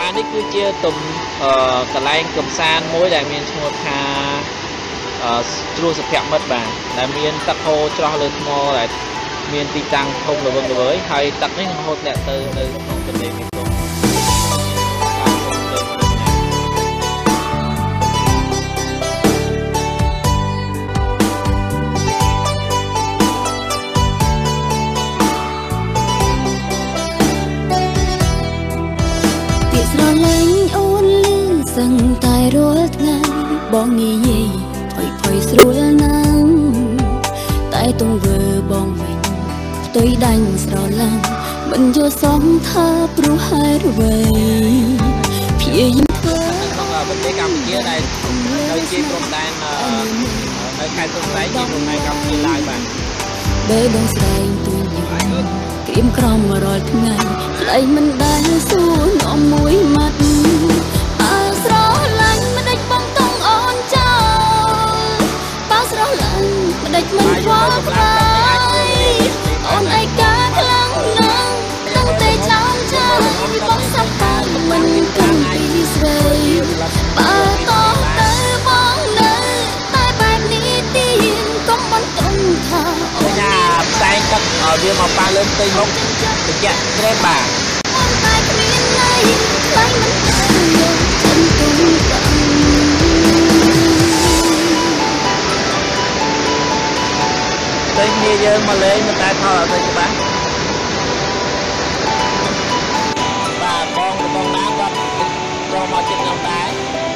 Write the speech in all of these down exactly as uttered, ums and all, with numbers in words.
បាទនេះគឺជាទុំកន្លែងកំសាន្តមួយដែលមានឈ្មោះថាជ្រោះសុភមិត្តបាទដែលមានទឹកហូរច្រោះលើថ្មដែលមានទីតាំងធំល្វឹងល្វើយហើយទឹកនេះនឹងហូរធ្លាក់ទៅនៅក្នុងទន្លេមេគង្គសឹងតែរាល់ថ្ងៃបងងាយផុយផុយស្រួលណាស់តែទង្វើបងវិញផ្ទុយដាច់ស្រឡាំងមិនយល់សមថាព្រោះហេតុអ្វីព្យាយាមធ្វើក្នុងប្រទេសកម្ពុជាដែលនៅជាព្រំដែននៅខេត្តសង្កែជាព្រំដែនកម្ពុជាឡើយបាទបើដងស្ដែងទួញក្រៀមក្រំរាល់ថ្ងៃថ្លៃមិនដែលសួរនាំមួយម៉ាត់ស្រឡាញ់មិនដេចបងតង់អូនចោលបើស្រឡាញ់មិនដេចមិនខ្វល់ខ្វាយអូនឯកាខ្លាំងណាស់ដឹងតែចោលចោលបងសាប់តែមិនកាន់ពីស្រីបើតោះទៅបងនៅតែបែបនេះទៀតកុំបន្តថាអូនយ៉ាផ្សែងទឹកឲ្យវាមកប៉ះលើផ្ទៃមុខតិចត្រេបបាទអូនតែគ្មានណៃខ្លាំងមិនតែគ្នាយើងមកលេងមិនតែផលអត់ទេច្បាស់បាទបងបងណាគាត់ចូលមកជិតខ្ញុំដែរ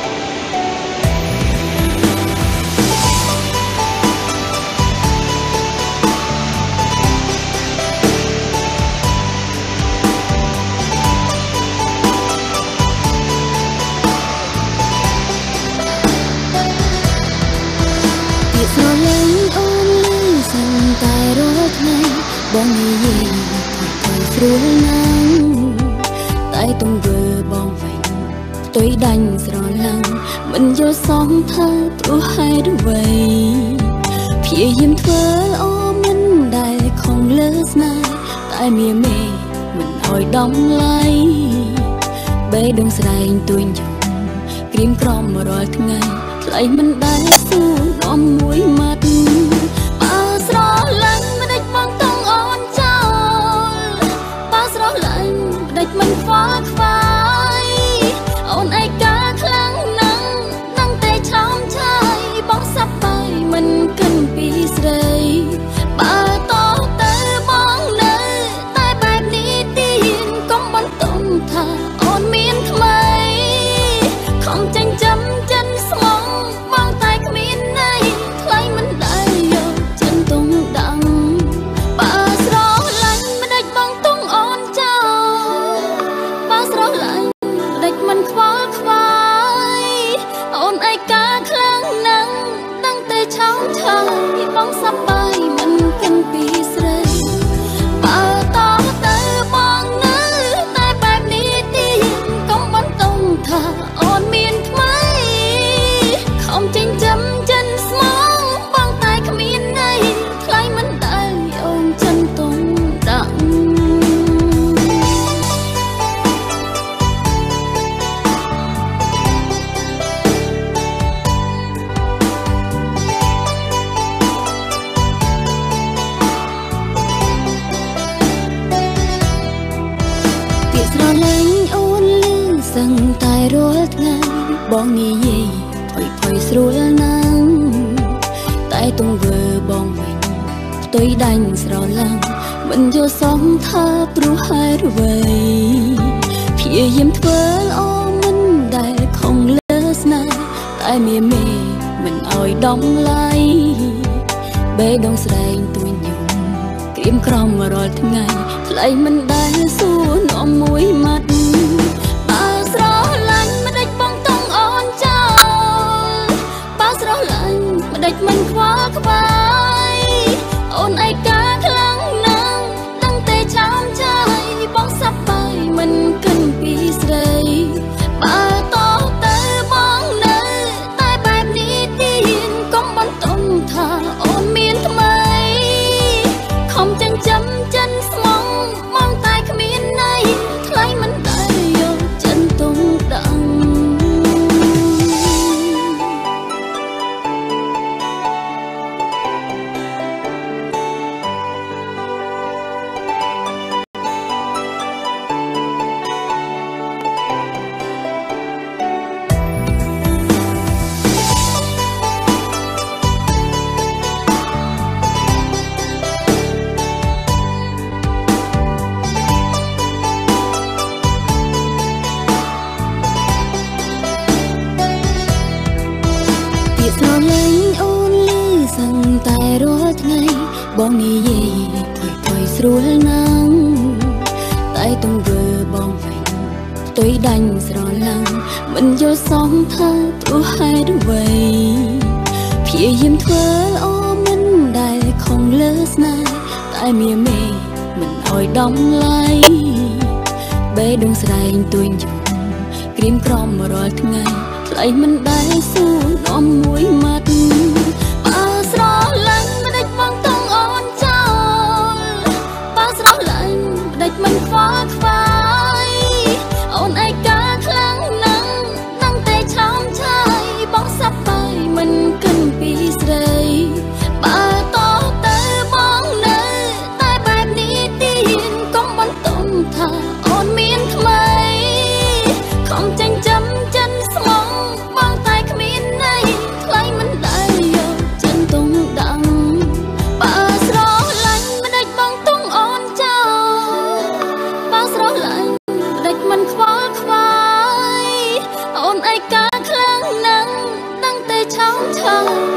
បងនិយាយថយស្រួលណាស់តែទង្វើបងវិញផ្ទុយដាច់ស្រឡាំងមិនយល់សមថាព្រោះហេតុអ្វីព្យាយាមធ្វើល្អមិនដែលខំលើស្នេហ៍តែមានមេមិនឲ្យដំឡៃបេះដូងស្រែងទួញយំក្រៀមក្រំរាល់ថ្ងៃថ្លៃមិនដែលសួរនាំមួយម៉ាត់បើស្រឡាញ់មិនដេចបងតង់ដេចមិនខ្វល់ខ្វាយអូនឯកាខ្លាំងណាស់ដឹងតែឆោមឆាយបងសាប់បាយមិនកិនពីស្រីបើតោះទៅបងនៅតែបែបនេះទៀតកុំបន្តថាអូនមានថ្មីខំចិញ្ចឹមចិនស្មងបងតែគ្មានណៃថ្លៃមិនដែលយកចិនទុំដឹងបើស្រឡាញ់មិនដេចបងទុំអូនចោស្រឡាញ់ដេចមិនខ្វល់ខ្វាយអូនឯកាខ្លាំងណាស់ដឹងតែឆោមឆាយបងសាប់បាយមិនកិនពីស្រីបើតោះទៅបងនៅតែបែបនេះទៀតកុំបន្តថាអូនមានថ្មីខំចិញ្ចឹមចិនស្មងបងតែគ្មានណៃថ្លៃមិនដែលអូនចិនទុំដាក់សឹងតែរាល់ថ្ងៃបងងាយផុយផុយស្រួលណាស់តែទង្វើបងវិញផ្ទុយដាច់ស្រឡាំងមិនយល់សមថាព្រោះហេតុអ្វីព្យាយាមធ្វើល្អមិនដែលខំលើស្នេហ៍តែមានមេមិនឲ្យដំឡៃបេះដូងស្រែងទួញយំក្រៀមក្រំរាល់ថ្ងៃថ្លៃមិនដែលសួរនាំមួយម៉ាត់ស្រឡាញ់មិនដេចបងតង់អូនចោលបើស្រឡាញ់មិនដេចមិនខ្វល់ខ្វាយអូនឯកាខ្លាំងណាស់ដឹងតែឆោមឆាយបងសាប់បាយមិនកិនពីស្រីបើតោះទៅបងនៅតែបែបនេះទៀតកុំបន្តថាអូនមានថ្មីខំចិញ្ចឹមចិនស្មងបងតែគ្មានបងវិញផ្ទុយដាញ់ស្រឡាំងមិនយល់សមថាព្រោះហេតុអ្វីព្យាយាមធ្វើល្អមិនដែលខំលើស្នេហ៍តែមានមេមិនអោយដំឡៃបេះដូងស្រែងទួញយំក្រៀមក្រំរាល់ថ្ងៃថ្លៃមិនដែលសួរនាំមួយម៉ាត់បើស្រឡាញ់មិនដេចបងតង់អូនចោលបើស្រឡាញ់មិនដេចមិនខ្វល់ខ្វាយអូនឯកាខ្លាំងណាស់នឹងតែឆោមឆាយបងសប្បាយមិនគិនពីស្រីបើតទៅបងនៅតែបែបនេះទៀតកុំបន្តថាអូនមានថ្មីខំចាញ់ចាំចិនស្មងបងតែគ្មានន័យថ្លៃមិនដែលយកចិនទុំដឹងបើស្រឡាញ់មិនដេចបងទុំអូនចោលបើស្រឡាញ់មិនដេចមិនខ្វល់ខ្វាយអូនឯកាខ្លាំងណាស់ដឹងតែឆោមឆាយ